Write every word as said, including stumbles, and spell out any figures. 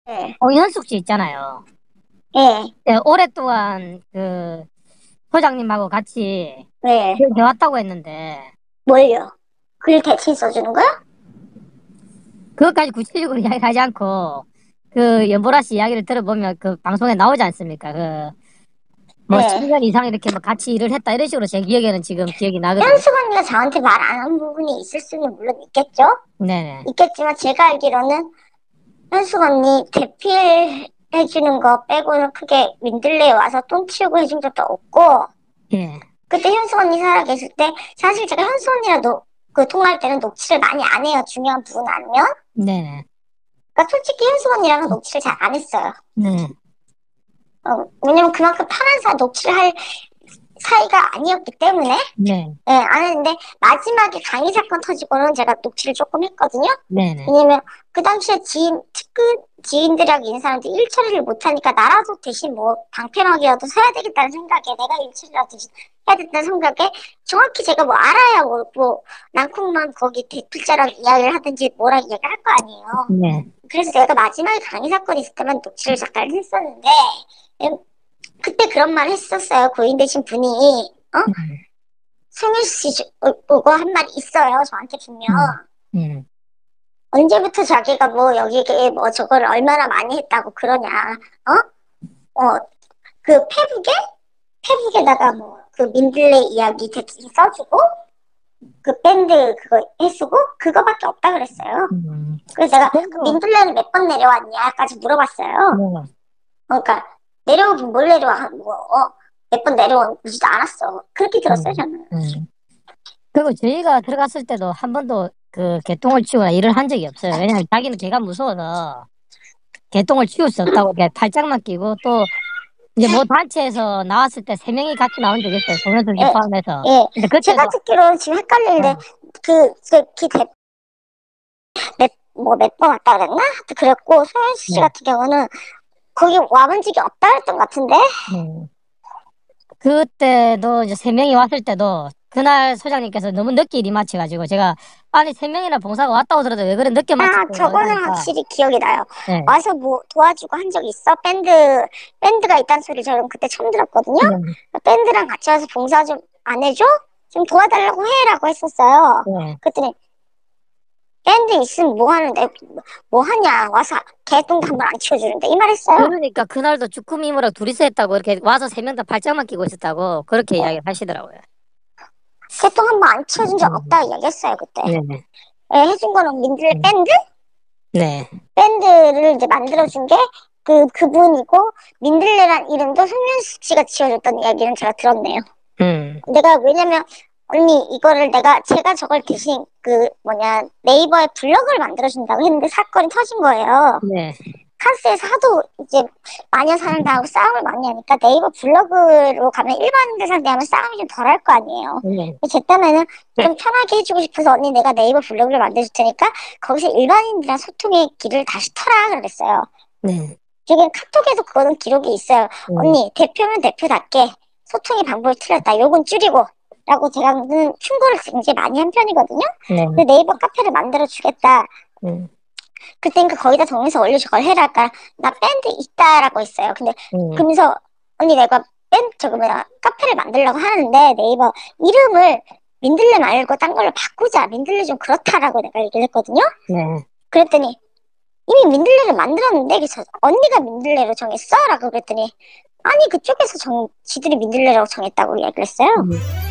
네. 오현숙 씨 있잖아요. 네. 네, 오랫동안 그 소장님하고 같이 네. 이렇게 왔다고 했는데 뭘요? 글 대신 써주는 거야? 그것까지 구체적으로 이야기하지 않고 그 연보라 씨 이야기를 들어보면 그 방송에 나오지 않습니까? 그 뭐 네. 십 년 이상 이렇게 뭐 같이 일을 했다 이런 식으로 제 기억에는 지금 기억이 나거든요. 현숙 언니가 저한테 말 안 한 부분이 있을 수는 물론 있겠죠? 네네. 있겠지만 제가 알기로는 현숙 언니 대필해주는 거 빼고는 크게 민들레에 와서 똥 치우고 해준 적도 없고, 예. 그때 현숙 언니 살아계실 때 사실 제가 현숙 언니랑 노, 그 통화할 때는 녹취를 많이 안 해요. 중요한 부분 아니면. 네네. 그러니까 솔직히 현숙 언니랑은 녹취를 잘 안 했어요. 네. 어, 왜냐면 그만큼 파란사 녹취를 할 사이가 아니었기 때문에. 네. 예, 안 했는데 마지막에 강의 사건 터지고는 제가 녹취를 조금 했거든요. 네네. 왜냐면 그 당시에 지인, 측근 지인들하고 있는 사람들이 일처리를 못하니까 나라도 대신 뭐 방패막이라도 서야 되겠다는 생각에 내가 일처리라도 대신 해야 된다는 생각에 정확히 제가 뭐 알아야 뭐, 뭐 난콩만 거기 대필자랑 이야기를 하든지 뭐라 이야기를 할 거 아니에요. 네. 그래서 내가 마지막에 강의 사건이 있을 때만 녹취를 잠깐 했었는데 음, 그때 그런 말 했었어요. 고인 되신 분이 어? 네. 승윤 씨 오고 한 말이 있어요. 저한테 분명. 음. 음. 언제부터 자기가 뭐 여기에 뭐 저거를 얼마나 많이 했다고 그러냐. 어? 어, 그 페북에? 페북에다가 뭐 그 민들레 이야기 대충 써주고 그 밴드 그거 해쓰고 그거밖에 없다 그랬어요. 음. 그래서 내가 그 그리고 민들레는 몇 번 내려왔냐까지 물어봤어요. 네. 그러니까 내려오긴 뭘 내려와 뭐 어, 몇 번 내려오지도 않았어. 그렇게 들었어요 음. 저는. 음. 그리고 저희가 들어갔을 때도 한 번도 그 개똥을 치우거나 일을 한 적이 없어요. 왜냐하면 자기는 개가 무서워서 개똥을 치울 수 없다고 이렇게 팔짱만 끼고 또 이제 모 단체에서 나왔을 때 세 명이 같이 나온 적이 있어요. 송현숙 씨 예, 포함해서. 예. 근데 제가 그때도 듣기로는 지금 헷갈리는데, 어, 그, 그, 그, 대, 몇, 뭐, 몇 번 왔다 그랬나? 하여튼 그랬고, 소연수 씨 네. 같은 경우는 거기 와본 적이 없다 그랬던 것 같은데? 음. 그때도 이제 세 명이 왔을 때도 그날 소장님께서 너무 늦게 일이 마쳐가지고 제가 아니 세 명이나 봉사가 왔다고 들어도 왜 그래 늦게 아, 마쳤고 저거는 이러니까 확실히 기억이 나요. 네. 와서 뭐 도와주고 한 적 있어? 밴드, 밴드가 있다는 소리 저는 그때 처음 들었거든요? 네. 밴드랑 같이 와서 봉사 좀 안 해줘? 좀 도와달라고 해라고 했었어요. 네. 그랬더니, 밴드 있으면 뭐 하는데, 뭐 하냐, 와서 개똥도 한 번 안 치워주는데, 이 말 했어요. 그러니까 그날도 주꾸미무랑 둘이서 했다고 이렇게 와서 세 명 다 발짝만 끼고 있었다고 그렇게 네. 이야기를 하시더라고요. 개똥 한 번 안 치워준 적 음. 없다 이야기했어요 그때. 네네. 예, 해준 거는 민들 음. 밴드? 네. 밴드를 이제 만들어준 게 그 그분이고 민들레란 이름도 송윤숙 씨가 지어줬던 이야기는 제가 들었네요. 음. 내가 왜냐면 언니 이거를 내가 제가 저걸 대신 그 뭐냐 네이버에 블로그를 만들어준다고 했는데 사건이 터진 거예요. 네. 카스에서 하도 이제 마녀 사냥당하고 싸움을 많이 하니까 네이버 블로그로 가면 일반인들 상대하면 싸움이 좀 덜 할 거 아니에요. 네. 제 딴에는 좀 편하게 해주고 싶어서 언니 내가 네이버 블로그를 만들어줄 테니까 거기서 일반인들이랑 소통의 길을 다시 터라 그랬어요. 네. 되게 카톡에도 그거는 기록이 있어요. 음. 언니 대표면 대표답게 소통의 방법을 틀렸다. 요건 줄이고 라고 제가는 충고를 굉장히 많이 한 편이거든요. 네. 근데 네이버 카페를 만들어주겠다. 음. 그때니까 거기다 정해서 올려 저걸 해라. 할까? 나 밴드 있다라고 했어요. 근데 음. 그러면서 언니 내가 밴드 저거 뭐야 카페를 만들려고 하는데 네이버 이름을 민들레 말고 딴 걸로 바꾸자. 민들레 좀 그렇다라고 내가 얘기를 했거든요. 네. 그랬더니 이미 민들레를 만들었는데 그래서 언니가 민들레로 정했어? 라고 그랬더니 아니 그쪽에서 정, 지들이 민들레라고 정했다고 이야기를 했어요. 음.